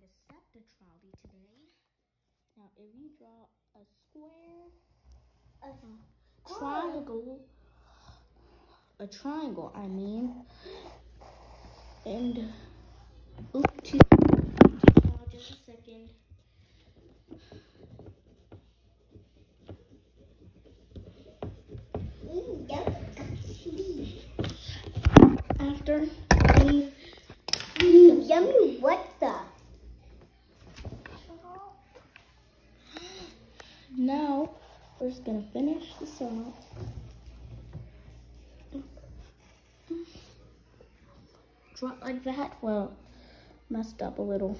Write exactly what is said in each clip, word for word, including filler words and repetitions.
to set the trolley today. Now, if you draw a square, a uh, triangle, a triangle, I mean, and oops, uh, just a second. After we mm, yummy, what the? Now we're just gonna finish this off. Draw it like that. Well, messed up a little.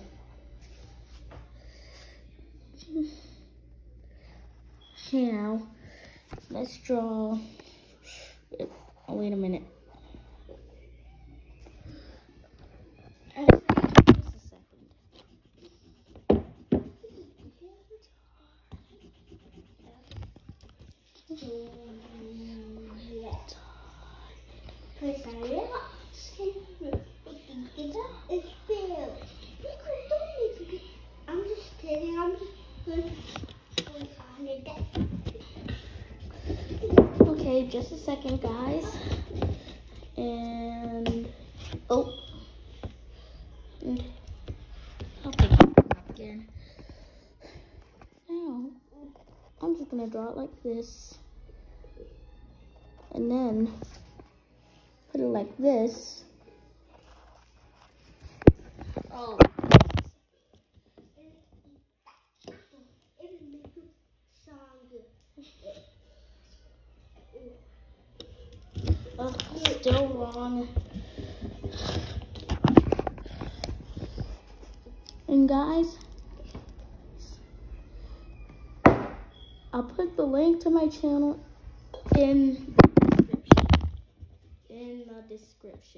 Now let's draw. Oh, wait a minute. Just a second. I'm just kidding. I'm just Okay, just a second, guys. And oh, and I'll take it out again. Now I'm just gonna draw it like this, and then put it like this. Oh. Oh, still wrong. And guys, I'll put the link to my channel in the description. In the description.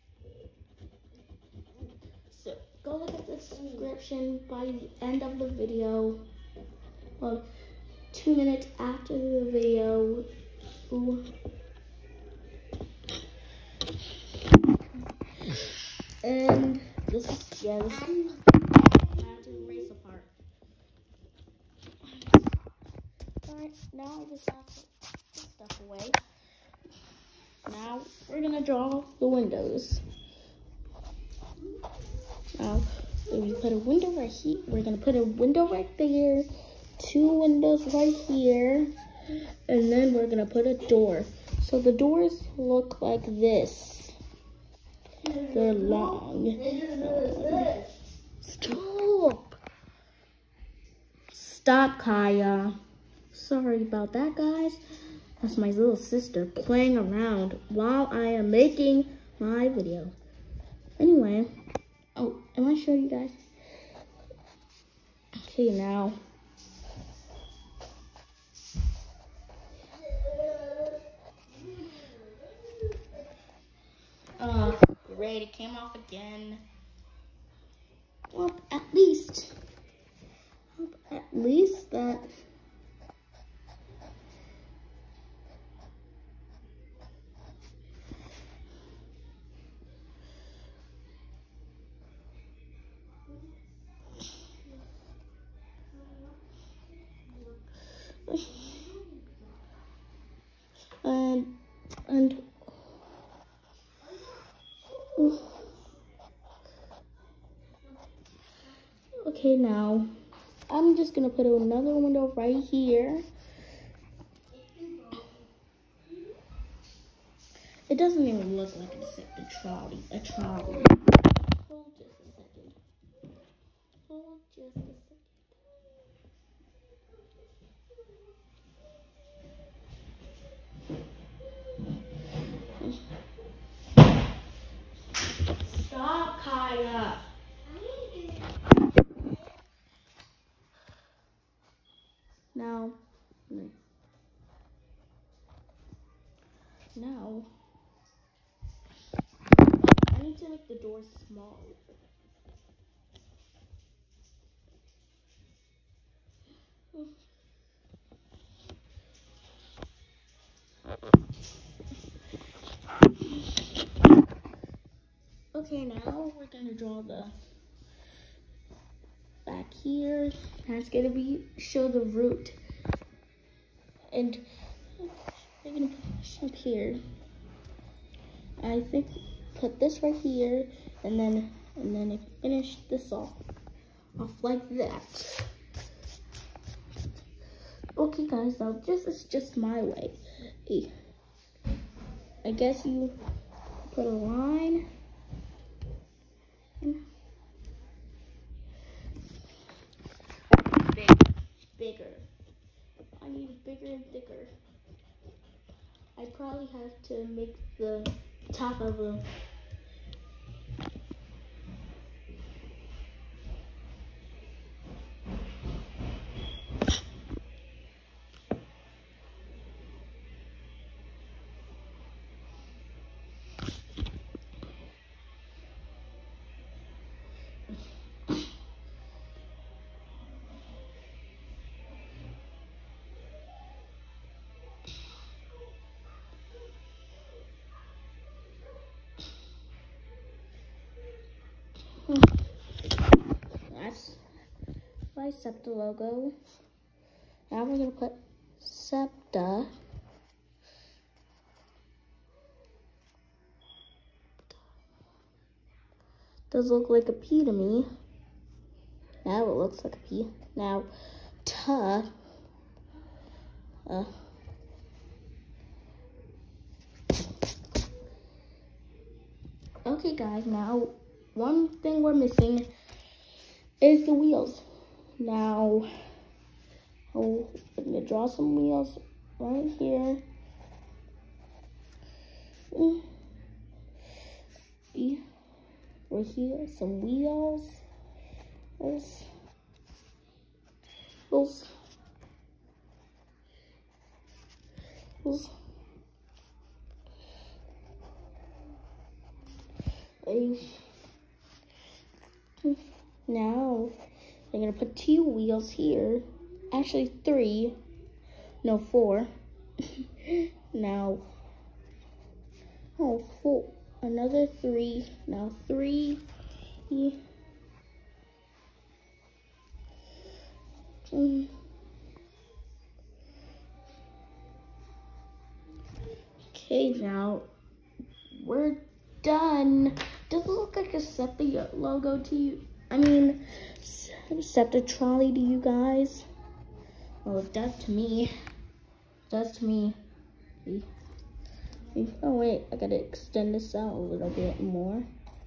So go look at the description by the end of the video. Well, two minutes after the video. Ooh. And this, yeah, this, I have to erase a part. Alright, now I just have to put stuff away. Now we're gonna draw the windows. Now, if we put a window right here, we're gonna put a window right there, two windows right here, and then we're gonna put a door. So the doors look like this. They're long. Stop. Stop, Kaya. Sorry about that, guys. That's my little sister playing around while I am making my video. Anyway, oh, am I showing you guys? Okay, now. Uh, great, it came off again. Well, at least, at least that. And, and, okay, now I'm just gonna put another window right here. It doesn't even look like it's a trolley, a trolley. Hold just a second. Hold just a second. Stop, Kaya. Now, now, I need to make the door small. Okay, now we're gonna draw the back here. That's gonna be show the root. And we're gonna put this up here. I think put this right here, and then and then finish this off, off like that. Okay, guys, now this is just my way. I guess you put a line. Big, bigger. I need it bigger and thicker. I probably have to make the top of a That's my SEPTA logo. Now we're gonna put SEPTA. Does look like a P to me. Now it looks like a P. Now, T. Uh, okay, guys. Now, one thing we're missing is the wheels. Now, oh, I'm gonna draw some wheels right here. Mm. Right here, some wheels. There's those. Those. Now, I'm gonna put two wheels here. Actually, three. No, four. Now, oh, four. Another three. Now, three. Mm. Okay, now we're done. Does it look like a SEPTA logo to you? I mean, SEPTA trolley to you guys? Well, it does to me. It does to me. Oh wait, I gotta extend this out a little bit more.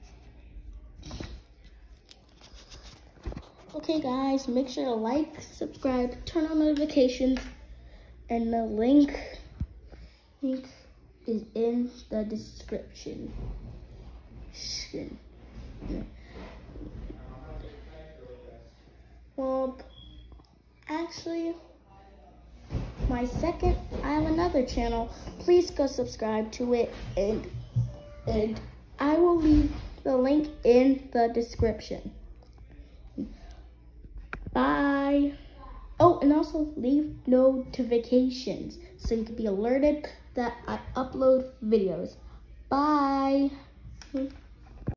Okay guys, make sure to like, subscribe, turn on notifications, and the link, link is in the description. Well, actually, my second, I have another channel. Please go subscribe to it, and and I will leave the link in the description. Bye. Oh, and also leave notifications so you can be alerted that I upload videos. Bye.